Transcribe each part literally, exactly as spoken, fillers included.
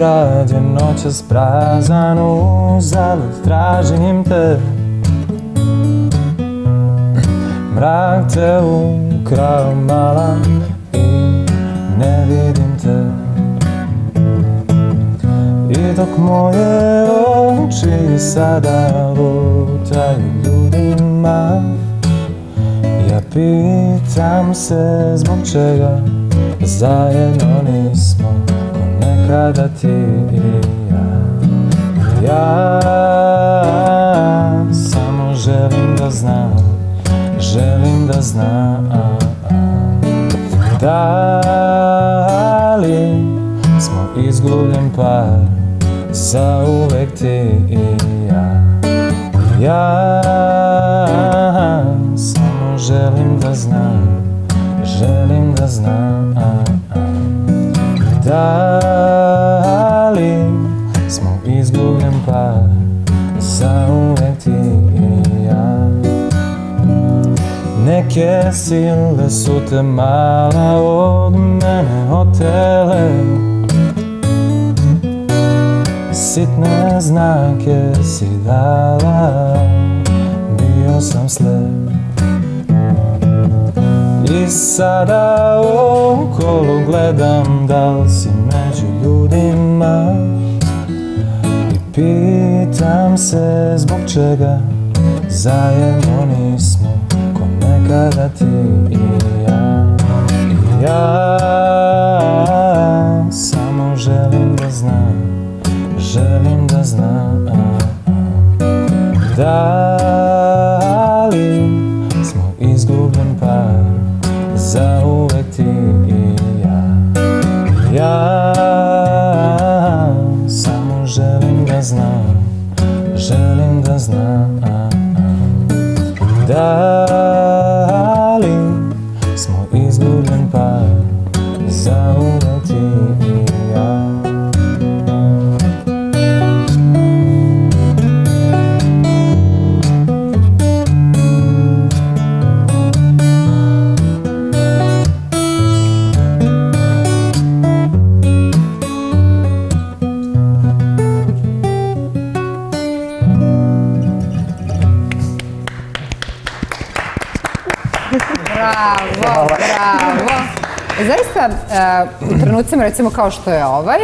grad je noćas prazan, uzalud tražim te. Mrak te ukrao mala i ne vidim te. I dok moje oči sada lutaju ljudima, ja pitam se zbog čega zajedno nismo ko nekada ti i ja. Ja samo želim da znam, želim da znam da li smo izgubljen par, zauvek ti i ja. Ja samo želim da znam, želim da znam da li smo izgubljen par, zauvek ti i ja. Neke sile su te mala od mene otele, sitne znake si dala, bio sam slep. I sada okolo gledam da li si među ljudima i pitam se zbog čega zajedno nismo ko nekada ti i ja. I ja samo želim da znam, želim da znam da li smo izgubljen par, zauvek ti i ja. Ja samo želim da znam, želim da znam da li smo izgubljen par, zauvek ti i ja. Bravo, bravo. Zaista, u trenucima recimo kao što je ovaj,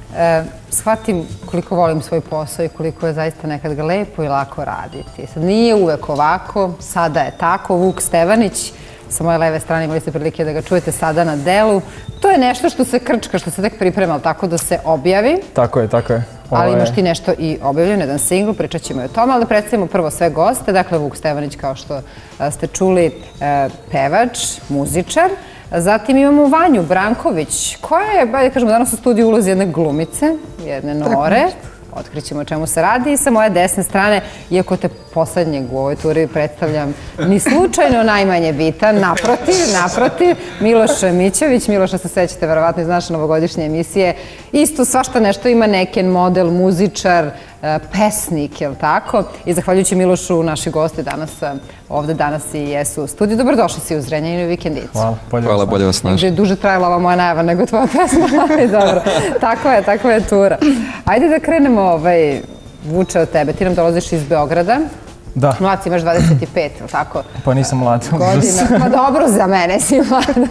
shvatim koliko volim svoj posao i koliko je zaista nekad ga lepo i lako raditi. Sad nije uvek ovako, sada je tako. Vuk Stevanić, sa moje leve strane imali ste prilike da ga čujete sada na delu. To je nešto što se krčka, što se tek priprema, tako da se objavi. Tako je, tako je. Ali imaš ti nešto i objavljeno, jedan singl, pričat ćemo i o tome, ali da predstavimo prvo sve goste. Dakle, Vuk Stevanić, kao što ste čuli, pevač, muzičar. Zatim imamo Vanju Branković, koja je, da kažemo, danas u studiju ulazi jedne glumice, jedne Nore. Otkrićemo o čemu se radi. I sa moje desne strane, iako te poslednjeg u ovoj turi predstavljam, ni slučajno najmanje bitan, naprotiv, naprotiv, Miloš Mićević. Miloša se sećate verovatno iz naše novogodišnje emisije. Isto svašta nešto ima, neken model, muzičar, pesnik, je li tako? I zahvaljujući Milošu, naši gosti danas ovde danas i jesu u studiju. Dobrodošli si u Zrenjaninu vikendicu. Hvala, bolje vas. Hvala, bolje vas našli. Je duže trajala ova moja najava nego tvoja pesma, ali dobro. Tako je, tako je tura. Ajde da krenemo, ovaj, Vuče, od tebe. Ti nam dolaziš iz Beograda. Da. Mlad si, imaš dvadeset pet, ili tako? Pa nisam mlad. Godina. Pa dobro, za mene si mlad.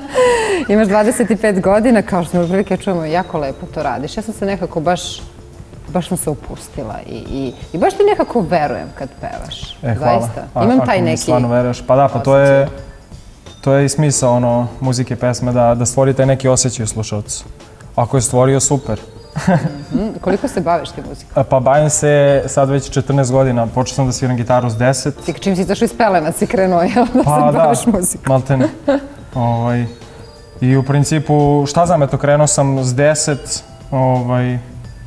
Imaš dvadeset pet godina, kao što smo u prilike čujemo, jako lepo to radiš. Ja sam se nekako baš... baš sam se upustila i, i baš ti nekako verujem kad pevaš. E, hvala. Zaista. Imam taj neki... Ako mi stvarno veruješ. Pa da, pa to je, to je i smisao ono, muzike, pesme, da, da stvori taj neki osjećaj u slušalcu. Ako je stvorio, super. Mm-hmm. Koliko se baviš ti muzikom? Pa bavim se sad već četrnaest godina. Počeo sam da sviram gitaru s deset. Ti čim si izašao iz pelena si krenuo, jel? Da pa, se baviš muzikom. Pa da, maltene. ovaj, I u principu, šta znam, eto, krenuo sam s deset, ovaj,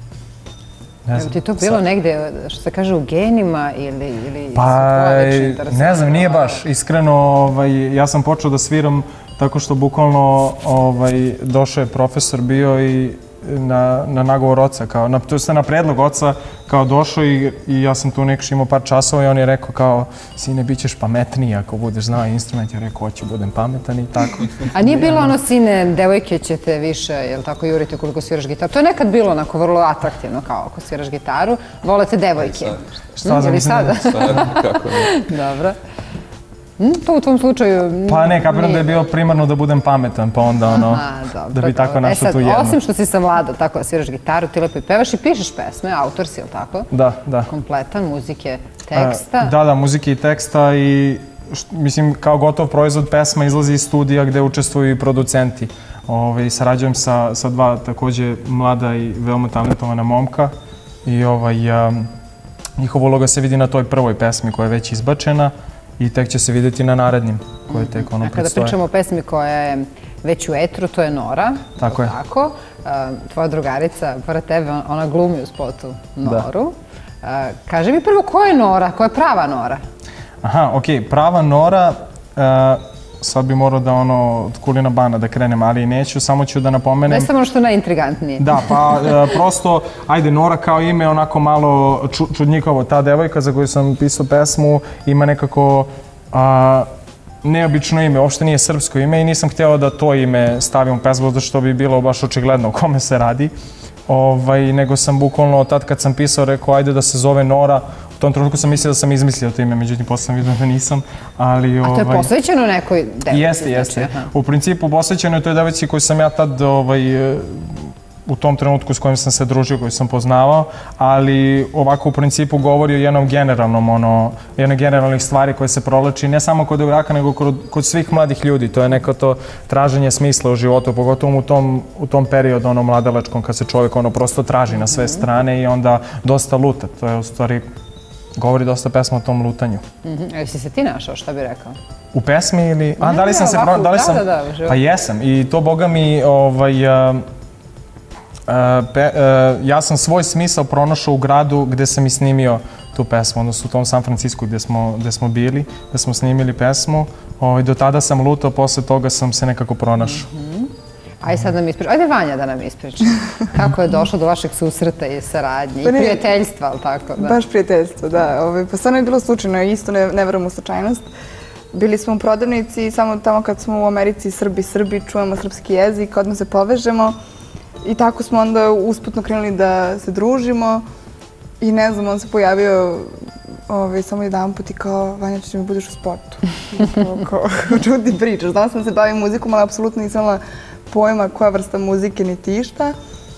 Je li ti to bilo negde, što se kaže, u genima ili, ili pa, su to ne znam, nije baš. Iskreno, ovaj, ja sam počeo da sviram tako što bukvalno ovaj, došao je profesor bio i na, na nagovor oca, kao, na, to je na predlog oca, kao došao i, i ja sam tu nekš imao par časova i on je rekao kao, sine, bit ćeš pametniji ako budeš znao instrument. Ja rekao, hoću, budem pametan i tako. A nije bilo ono, sine, devojke će te više, jel tako, juriti ukoliko sviraš gitaru? To je nekad bilo onako vrlo atraktivno, kao ako sviraš gitaru, volete devojke. Šta znam, mislim da... Kako ne? Dobro. To u tvom slučaju... Pa ne, kapiram da je bilo primarno da budem pametan, pa onda ono, da bi tako našao tu jedno. Osim što si savladao tako da sviraš gitaru, ti lepo i pevaš i pišeš pesme, autor si, jel tako? Da, da. Kompletan, muzike, teksta. Da, da, muzike i teksta i mislim kao gotov proizvod pesma izlazi iz studija gde učestvuju i producenti. Sarađujem sa dva takođe mlada i veoma talentovana momka i njihova uloga se vidi na toj prvoj pesmi koja je već izbačena i tek će se vidjeti na narednim koje tek ono predstoje. A kada pričamo o pesmi koja je već u etru, to je Nora. Tako je. Tako. Tvoja drugarica, pored tebe, ona glumi u spotu Noru. Kaži mi prvo, ko je Nora? Ko je prava Nora? Aha, okej. Prava Nora, sad bi morao da ono, od Kulina Bana da krenem, ali neću, samo ću da napomenem... Ne samo ono što je najintrigantnije. Da, pa prosto, ajde, Nora kao ime je onako malo čudnjikovo. Ta devojka za koju sam pisao pesmu ima nekako neobično ime, uopšte nije srpsko ime i nisam hteo da to ime stavim u pesmu, zato što bi bilo baš očigledno o kome se radi. Nego sam bukvalno tad kad sam pisao rekao ajde da se zove Nora. U tom trenutku sam mislio da sam izmislio to ime, međutim posle sam vidio da nisam. A to je posvećeno nekoj devojci? Jeste, jeste. U principu posvećeno je toj devojci koju sam ja tad u tom trenutku s kojim sam se družio, koju sam poznavao, ali ovako u principu govori o jednom generalnom, ono, jednoj generalnih stvari koje se provlači ne samo kod devojaka, nego kod svih mladih ljudi. To je neko to traženje smisla u životu, pogotovo u tom, u tom periodu, ono, mladalačkom, kad se čovjek, ono, prosto traži na sve strane i onda dosta luta. To je, u stvari, govori dosta pesma o tom lutanju. Jesi se ti našao, šta bi rekao? U pesmi ili... A, da li sam se... Da, da, da. Pa jesam. I to, boga mi, ovaj... Ja sam svoj smisao pronašao u gradu gde sam i snimio tu pesmu, odnosno u tom San Francisku gde smo bili, gde smo snimili pesmu. Do tada sam lutao, posle toga sam se nekako pronašao. Ajde sad nam ispriča. Ajde Vanja da nam ispriča. Kako je došlo do vašeg susreta i saradnje i prijateljstva, ali tako? Baš prijateljstvo, da. Pa stvarno je bilo slučajno, isto ne verujem u slučajnost. Bili smo u prodavnici i samo tamo kad smo u Americi Srbi, Srbi, čujemo srpski jezik, odmah se povežemo. I tako smo onda usputno krenuli da se družimo i ne znam, on se pojavio samo jedan put i kao, Vanja, ćeš mi budeš u sportu. O čemu ti pričaš? Znala sam se bavim muzikom, ali apsolutno nisam imala pojma koja vrsta muzike ni tišta.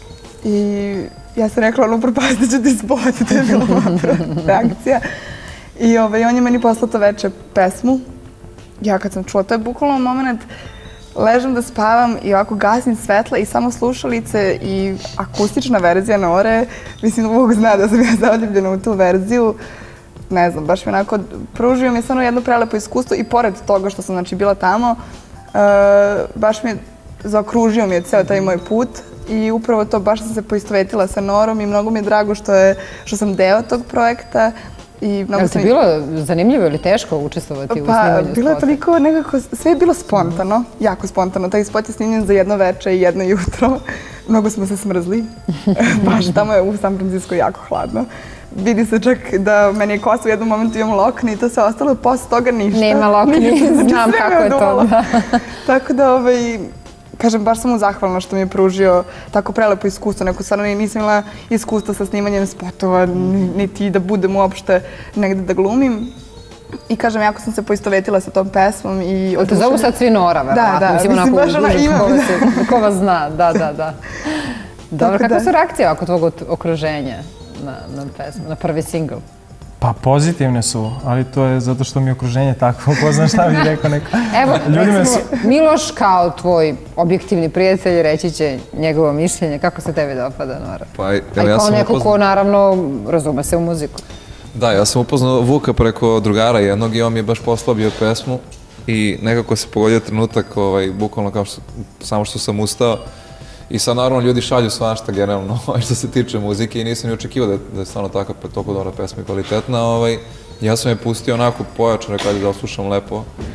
I ja sam rekla, ono, propastit ću ti spot, to je bila moja reakcija. I on je meni poslao to veče pesmu. Ja kad sam čula, to je bukvalno moment, ležem da spavam i ovako gasim svetla i samo slušalice i akustična verzija Nore. Mislim, Bog zna da sam ja zaljubljena u tu verziju. Ne znam, baš mi onako pružio mi je stvarno jedno prelepo iskustvo i pored toga što sam bila tamo, baš mi je zaokružio mi je ceo taj moj put i upravo to, baš sam se poistovetila sa Norom i mnogo mi je drago što sam deo tog projekta. Je li ti bilo zanimljivo ili teško učestvovati u snimanju spota? Pa, bilo je toliko nekako, sve je bilo spontano, jako spontano. Taj spot je snimljen za jedno veče i jedno jutro. Mnogo smo se smrzli. Baš tamo je u San Francisco jako hladno. Vidi se čak da meni je kosa u jednom momentu imam lokne i to sve ostalo, posle toga ništa. Nema lokni, znam kako je to. Tako da, ovaj... Kažem, baš sam mu zahvalna što mi je pružio tako prelepo iskustvo. Neko stvarno nisam imala iskustva sa snimanjem spotova, niti da budem uopšte negde da glumim. I kažem, jako sam se poistovetila sa tom pesmom i... Te zovu sad svi Nora, verovatno. Da, da, mislim, baš ona ima. Ko vas zna, da, da, da. Dobro, kakve su reakcije ovako tvojeg okruženja na pesmu, na prvi singl? Pa pozitivne su, ali to je zato što mi je okruženje takvo, ko znam šta bih rekao neko. Evo, recimo, Miloš kao tvoj objektivni prijatelj reći će njegovo mišljenje, kako se tebi dopada, Nora? Pa, evo ja sam upoznao... A kao neko ko naravno razume se u muziku. Da, ja sam upoznao Vuka preko drugara jednog i on mi je baš poslao bio pesmu i nekako se pogodio trenutak, bukvalno kao samo što sam ustao. I sad naravno ljudi šalju svašta generalno što se tiče muzike i nisam ni očekivao da je stvarno tako toliko dobra pesma i kvalitetna. Ja sam je pustio onako pojačan, rekao da oslušam lepo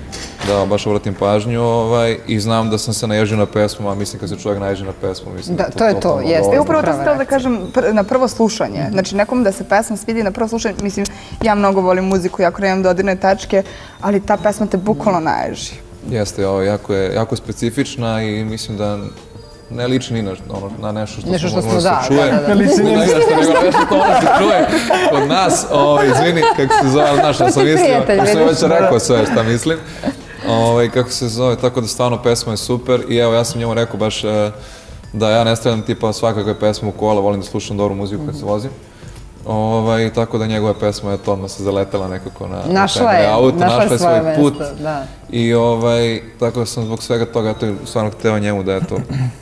da baš obratim pažnju ovaj, i znam da sam se naježio na pesmu, a mislim kad se čovjek naježi na pesmu, mislim da, to je to, jeste. E, upravo to sam htjela da kažem na prvo slušanje. Znači, nekom da se pesma svidi na prvo slušanje, mislim, ja mnogo volim muziku, jako nemam dodirne tačke, ali ta pesma te bukvalno naježi. Jeste, ovo, jako je, jako specifična i mislim da ne liči ni na, ono, na nešto što, nešto što smo, da, se čuje. Da, da, da. Ne liči ni na nešto, nego na nešto to ono se čuje kod nas. O, izvini, kako se zove, ali znaš, ja sam mislio, ja sam već rekao sve šta mislim. O, kako se zove, tako da stvarno pesma je super i evo, ja sam njemu rekao baš da ja ne stavljam tipa svakakve pesme u kola, volim da slušam dobru muziku kad se vozim. Ovaj, tako da njegova pesma je to odmah se zaletela nekako na, našla je, na auto, našla, našla je svoj mesto, put. Da. I ovaj, tako da sam zbog svega toga, to je stvarno hteo njemu da je to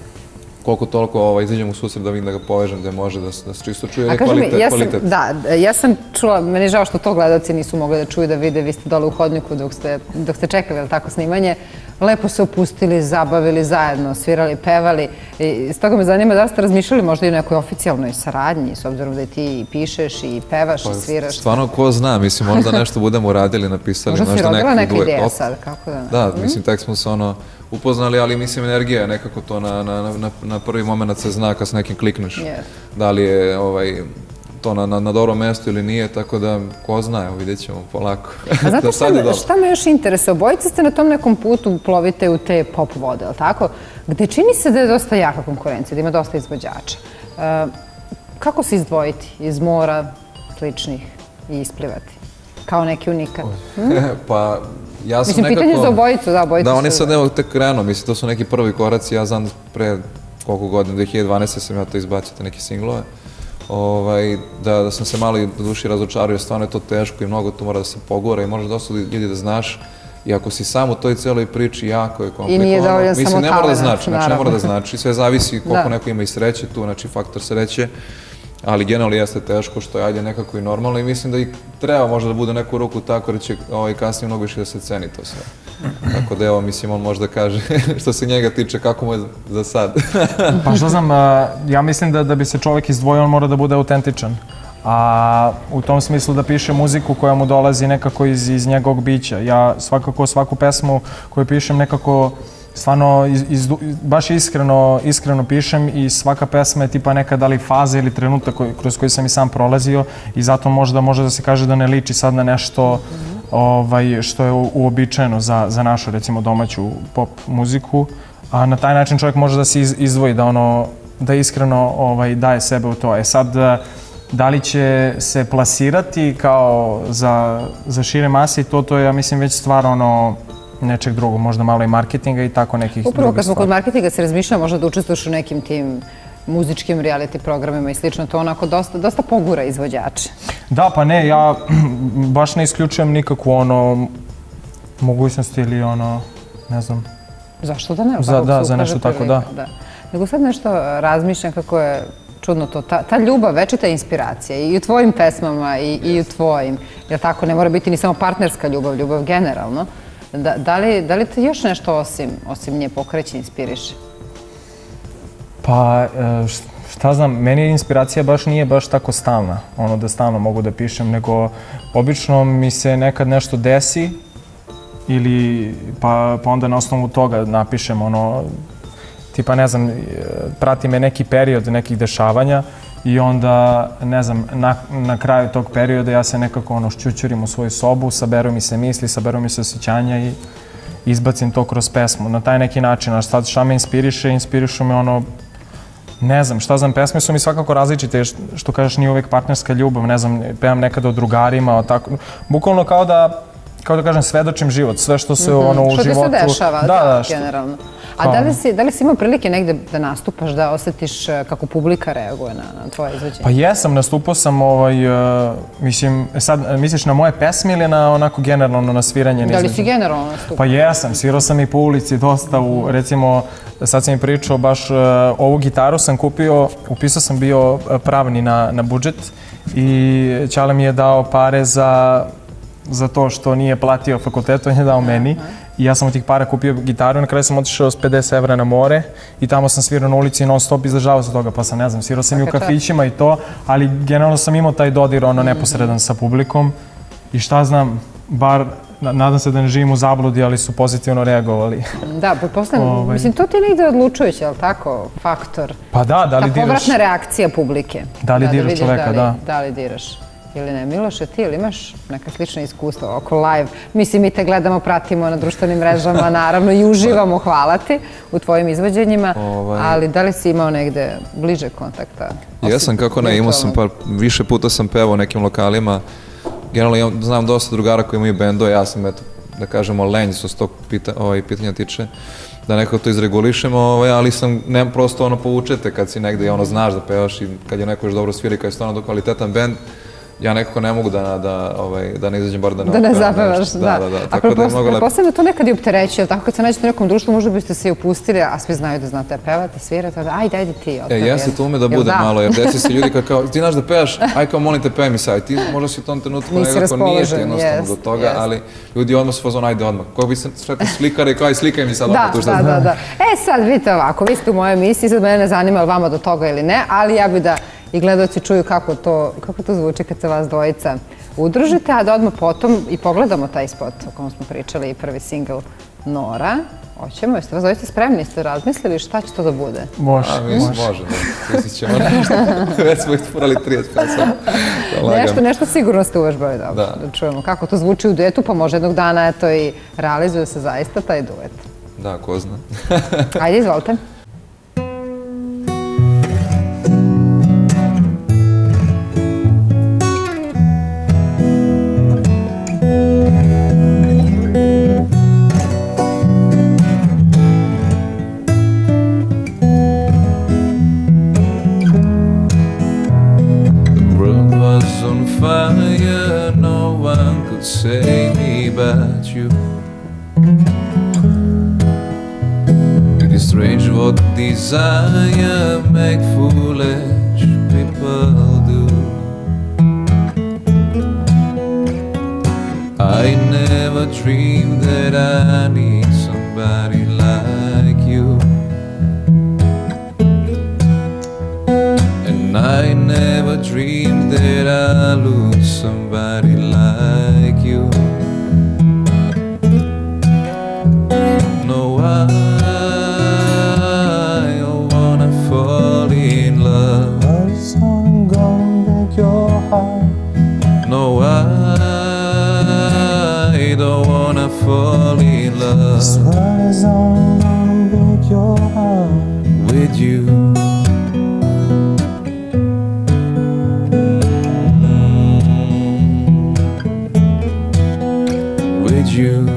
koliko toliko ovaj, izađem u susret da vidim da ga povežem, da može da, da se čisto čuje, je kvalitet. Mi, ja sam, kvalitet. Da, ja sam čula, meni je žao što to gledalci nisu mogli da čuju, da vide, vi ste dole u hodniku dok ste, dok ste čekali, ali tako, snimanje. Lepo se opustili, zabavili zajedno, svirali, pevali. I stoga me zanima da ste razmišljali možda i o nekoj oficijalnoj saradnji, s obzirom da ti i pišeš i pevaš Pa, i sviraš. Stvarno, ko zna, mislim, možda nešto budemo uradili, napisali. Možda si rodila neka duet. ideja sad, kako da... Da, mislim, tek smo se ono upoznali, ali mislim, energija je nekako to na, na, na, na prvi moment se zna kad s nekim klikneš. Yes. Da li je ovaj, to na, na, na dobro mesto ili nije, tako da, ko zna, evo, vidjet ćemo polako. A znate šta, šta me još interesuje? Obojice ste na tom nekom putu, plovite u te pop vode, ali tako? Gde čini se da je dosta jaka konkurencija, da ima dosta izvođača. E, kako se izdvojiti iz mora sličnih i isplivati? Kao neki unikat? Hm? Pa, ja sam mislim, nekako... pitanje za obojicu, da, obojicu Da, su... oni sad evo tek krenuo, mislim, to su neki prvi koraci, ja znam pre koliko godina, dve hiljade dvanaeste. sam ja to izbacio, te neke singlove. Ovaj, da, da sam se malo i do duši razočario, stvarno je to teško i mnogo tu mora da se pogora i može dosta ljudi da znaš. I ako si sam u toj celoj priči, jako je komplikovano. I nije dovoljan samo mislim, ne mora da znači, znači, ne naravno. mora da znači, sve zavisi koliko Da. neko ima i sreće tu, znači faktor sreće. Ali generalno jeste teško, što je ajde nekako i normalno i mislim da i treba možda da bude neku ruku tako da će ovaj, kasnije mnogo više da se ceni to sve. Tako da evo, mislim, on možda kaže što se njega tiče kako mu je za sad. Pa što znam, a, ja mislim da, da bi se čovjek izdvojio, on mora da bude autentičan. A u tom smislu da piše muziku koja mu dolazi nekako iz, iz njegovog bića. Ja svakako svaku pesmu koju pišem nekako stvarno iz, iz, baš iskreno, iskreno pišem i svaka pesma je tipa neka da li faza ili trenutak koji, kroz koji sam i sam prolazio i zato možda može da se kaže da ne liči sad na nešto ovaj, što je uobičajeno za, za našu recimo domaću pop muziku, a na taj način čovjek može da se iz, izdvoji, da ono da iskreno ovaj, daje sebe u to. E sad, da li će se plasirati kao za, za šire mase i to, to je, ja mislim, već stvar ono nečeg drugog, možda malo i marketinga i tako nekih drugih stvari. Upravo kad smo kod marketinga se razmišljamo možda da učestvuješ u nekim tim muzičkim reality programima i slično, to onako dosta, dosta pogura izvođače. Da, pa ne, ja baš ne isključujem nikakvu ono mogućnost ili ono, ne znam. Zašto da ne? Za, da, za nešto tako, da. da. Nego sad nešto razmišljam kako je čudno to, ta, ta ljubav, večita inspiracija i u tvojim pesmama i, i u tvojim, jer tako, ne mora biti ni samo partnerska ljubav, ljubav generalno. Da, da, li, da li te još nešto osim, osim nje pokreće, inspiriše? Pa, šta znam, meni inspiracija baš nije baš tako stalna, ono da stalno mogu da pišem, nego obično mi se nekad nešto desi ili pa, pa onda na osnovu toga napišem ono, tipa ne znam, prati me neki period nekih dešavanja i onda, ne znam, na, na kraju tog perioda ja se nekako ono šćućurim u svoju sobu, saberu mi se misli, saberu mi se osjećanja i izbacim to kroz pesmu. Na taj neki način, a sad šta me inspiriše, inspirišu me ono, ne znam, šta znam, pesme su mi svakako različite, što kažeš nije uvek partnerska ljubav, ne znam, pevam nekada o drugarima, o tako, bukvalno kao da, kao da kažem, svedočim život, sve što se ono u životu... Što ti se dešava, da, da, da, što... generalno. A da li si, da li si imao prilike negde da nastupaš, da osjetiš kako publika reaguje na, na tvoje izvođenje? Pa jesam, nastupao sam, ovaj, uh, mislim, sad misliš na moje pesme ili na onako generalno na sviranje? Da li si generalno nastupao? Pa jesam, svirao sam i po ulici dosta, u, recimo, sad sam mi pričao, baš uh, ovu gitaru sam kupio, upisao sam bio pravni na, na budžet i Ćale mi je dao pare za, za to što nije platio fakultetu, on je dao meni. I ja sam od tih para kupio gitaru, na kraju sam otišao s pedeset evra na more i tamo sam svirao na ulici non stop, izdržavao se toga, pa sam, ne znam, svirao sam i u kafićima i to, ali generalno sam imao taj dodir, ono, neposredan sa publikom i šta znam, bar, nadam se da ne živim u zabludi, ali su pozitivno reagovali. Da, pretpostavljam, mislim, to ti je negde odlučujuće, je li tako, faktor? Pa da, da li Ta diraš... povratna reakcija publike. Da li diraš čoveka, da. Da li diraš ili ne. Miloše, ti ili imaš neka slična iskustva oko live? Mislim, mi te gledamo, pratimo na društvenim mrežama, naravno, i uživamo, hvala ti u tvojim izvođenjima, ali da li si imao negde bliže kontakta? Jesam, kako ne, imao sam par, više puta sam pevao u nekim lokalima. Generalno znam dosta drugara koji imaju bendove, ja sam, eto, da kažemo, lenj što se tog pitanja tiče, da nekako to izregulišemo, ali sam, nemam prosto ono povučete kad si negde i ono znaš da pevaš i kad je neko još dobro svira i kad je stvarno kvalitetan bend, ja nekako ne mogu da ne izađem bar da ne da ne zapevaš, da. Da, da, tako da je mnogo lepo. Pretpostavljam da to nekad i opterećuje, tako kad se nađete u nekom društvu, možda biste se i upustili, a svi znaju da znate pevati, svirati, ajde, ajde ti. E, jeste, to ume da bude malo, jer desi se ljudi kao, ti znaš da pevaš, aj kao molim te pevaj mi sad, ti možda si u tom trenutku nekako nije ti jednostavno do toga, ali ljudi odmah su fazon, ajde odmah. Kako bi se sretno slikare i kao, aj slikaj mi sad odmah tu što znam. Da, da, da. E sad, vidite ovako, vi ste u mojoj emisiji, sad mene ne zanima li vama do toga ili ne, ali ja bi da i gledalci čuju kako to, kako to zvuči kad se vas dvojica udružite, a da odmah potom i pogledamo taj spot o kom smo pričali i prvi singl Nora. Hoćemo, jeste vas dvojica spremni, ste razmislili šta će to da bude? Može, može. Može, da, mislit ćemo nešto. Već smo ih furali trideset pesama. Nešto, nešto sigurno ste uvežbali da, da čujemo kako to zvuči u duetu, pa može jednog dana eto i realizuje se zaista taj duet. Da, ko zna. Ajde, izvolite. Say me about you. It is strange what desire make foolish people do. I never dreamed that I need somebody like you, and I never dreamed that I lose somebody like you. No, I wanna fall in love. Cause I'm gonna break your heart. No, I don't wanna fall in love. Cause I'm gonna break your heart with you. You.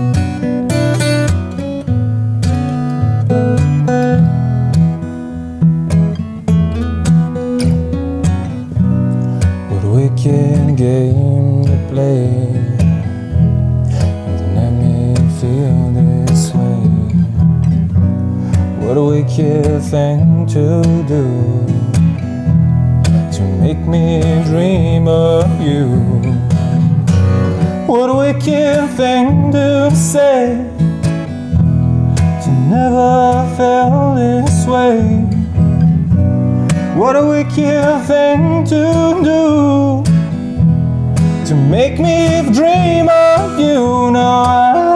What a wicked game to play, and to let me feel this way. What a wicked thing to do, to make me dream of you. What a wicked thing to say, to never feel this way. What a wicked thing to do, to make me dream of you. Now I